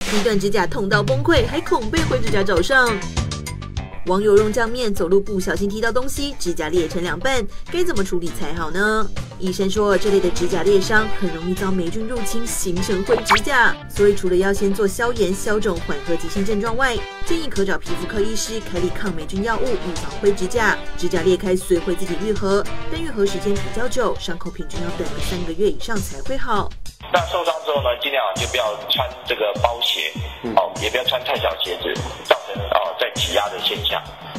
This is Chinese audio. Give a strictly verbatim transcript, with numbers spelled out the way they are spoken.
拼断指甲痛到崩溃，还恐被灰指甲找上。网友用酱面走路不小心踢到东西，指甲裂成两半，该怎么处理才好呢？医生说，这类的指甲裂伤很容易遭霉菌入侵，形成灰指甲，所以除了要先做消炎、消肿，缓和急性症状外，建议可找皮肤科医师开立抗霉菌药物，预防灰指甲。指甲裂开虽会自己愈合，但愈合时间比较久，伤口平均要等个三个月以上才会好。 那受伤之后呢，尽量就不要穿这个包鞋，哦，也不要穿太小鞋子，造成哦在挤压的现象。